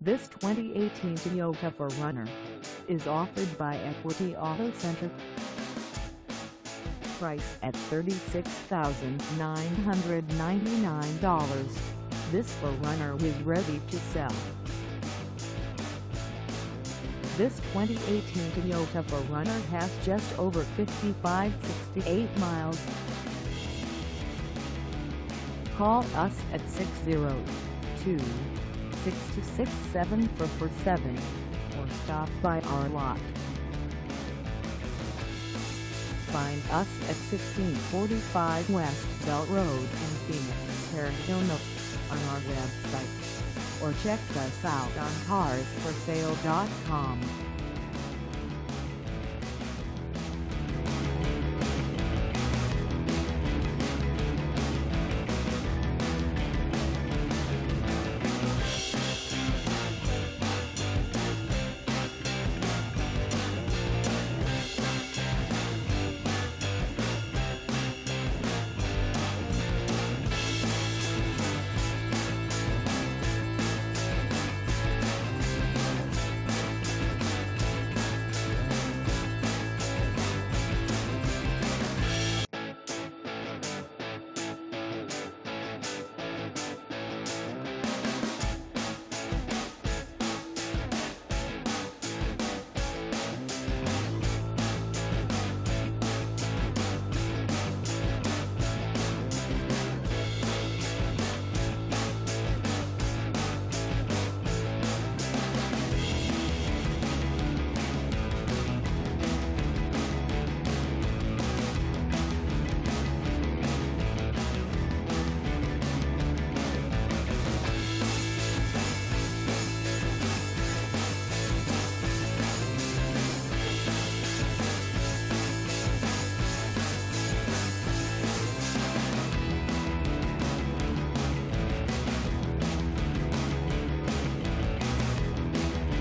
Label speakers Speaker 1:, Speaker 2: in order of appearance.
Speaker 1: This 2018 Toyota 4Runner is offered by Equity Auto Center. Price at $36,999. This 4Runner is ready to sell. This 2018 Toyota 4Runner has just over 55,068 miles. Call us at 602-626-7447 or stop by our lot. Find us at 1645 West Bell Road in Phoenix, Arizona on our website, or check us out on carsforsale.com.